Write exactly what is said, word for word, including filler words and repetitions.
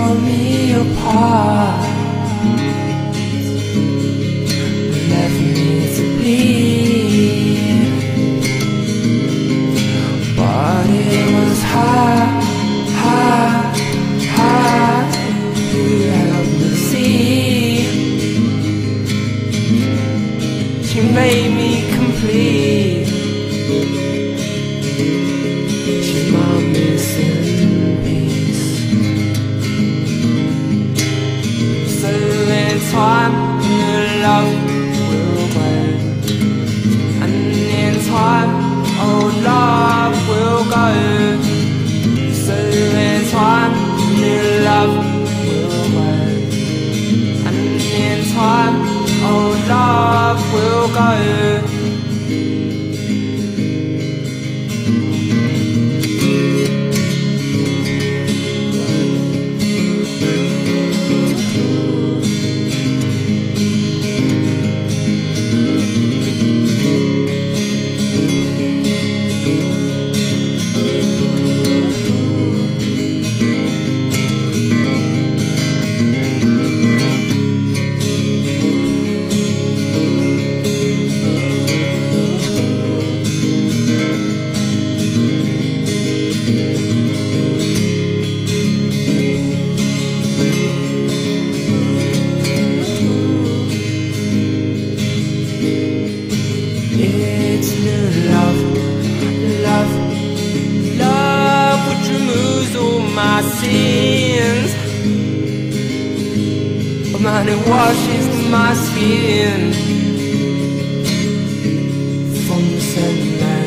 tore me apart, left me to bleed. But it was hard, hard, hard to help me see. She made me complete. She's my missing piece. So in time, the love will grow, and in time, old love will go. So in time, new love will grow, and in time, old love will go. It's new love, love, love which removes all my sins. Oh man, it washes my skin from the sand.